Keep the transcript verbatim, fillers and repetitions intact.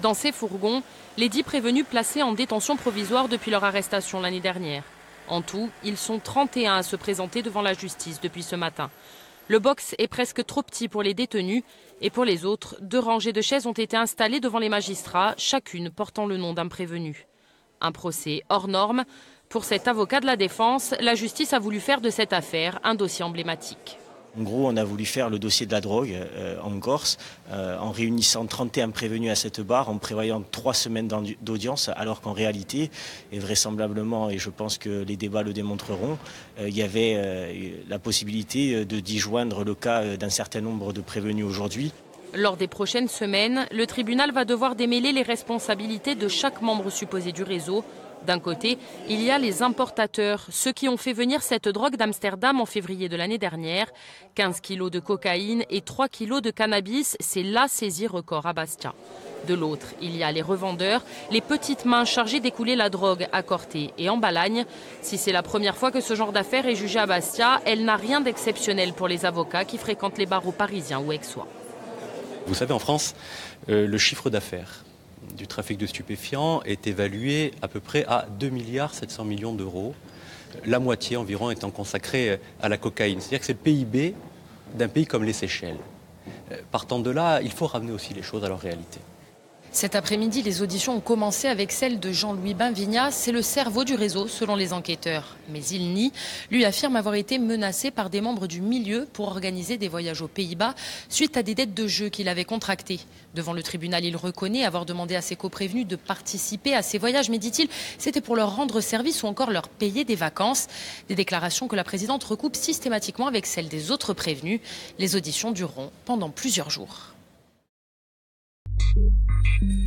Dans ces fourgons, les dix prévenus placés en détention provisoire depuis leur arrestation l'année dernière. En tout, ils sont trente et un à se présenter devant la justice depuis ce matin. Le box est presque trop petit pour les détenus et pour les autres, deux rangées de chaises ont été installées devant les magistrats, chacune portant le nom d'un prévenu. Un procès hors norme. Pour cet avocat de la défense, la justice a voulu faire de cette affaire un dossier emblématique. En gros, on a voulu faire le dossier de la drogue euh, en Corse, euh, en réunissant trente et un prévenus à cette barre, en prévoyant trois semaines d'audience, alors qu'en réalité, et vraisemblablement, et je pense que les débats le démontreront, euh, il y avait euh, la possibilité de d'y joindre le cas d'un certain nombre de prévenus aujourd'hui. Lors des prochaines semaines, le tribunal va devoir démêler les responsabilités de chaque membre supposé du réseau. D'un côté, il y a les importateurs, ceux qui ont fait venir cette drogue d'Amsterdam en février de l'année dernière. quinze kilos de cocaïne et trois kilos de cannabis, c'est la saisie record à Bastia. De l'autre, il y a les revendeurs, les petites mains chargées d'écouler la drogue à Corté et en Balagne. Si c'est la première fois que ce genre d'affaire est jugé à Bastia, elle n'a rien d'exceptionnel pour les avocats qui fréquentent les barreaux parisiens ou aixois. Vous savez, en France, euh, le chiffre d'affaires du trafic de stupéfiants est évalué à peu près à deux milliards sept cents millions d'euros, la moitié environ étant consacrée à la cocaïne. C'est-à-dire que c'est le P I B d'un pays comme les Seychelles. Partant de là, il faut ramener aussi les choses à leur réalité. Cet après-midi, les auditions ont commencé avec celle de Jean-Louis Benvigna. C'est le cerveau du réseau, selon les enquêteurs. Mais il nie. Lui affirme avoir été menacé par des membres du milieu pour organiser des voyages aux Pays-Bas suite à des dettes de jeu qu'il avait contractées. Devant le tribunal, il reconnaît avoir demandé à ses coprévenus de participer à ces voyages. Mais dit-il, c'était pour leur rendre service ou encore leur payer des vacances. Des déclarations que la présidente recoupe systématiquement avec celles des autres prévenus. Les auditions dureront pendant plusieurs jours. Thank you.